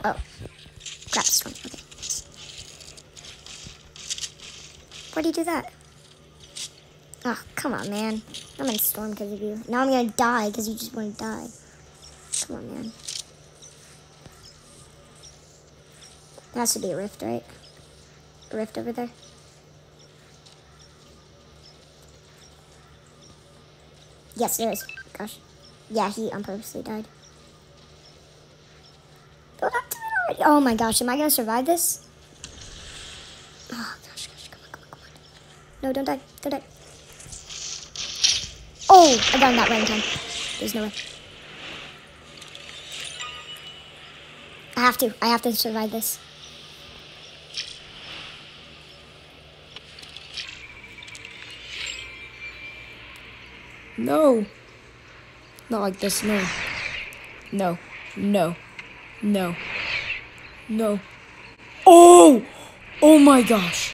Oh. Crap, storm. Okay. Why'd you do that? Oh, come on, man. I'm in storm because of you. Now I'm gonna die because you just want to die. Come on, man. There has to be a rift, right? A rift over there. Yes, there is. Gosh. Yeah, he purposely died. Don't have to it already. Oh my gosh, am I gonna survive this? Oh gosh, come on, come on, come on. No, don't die. Don't die. Oh, I got him that right in time. There's no way. I have to survive this. No. Not like this, no. No. No. No. No. Oh! Oh my gosh.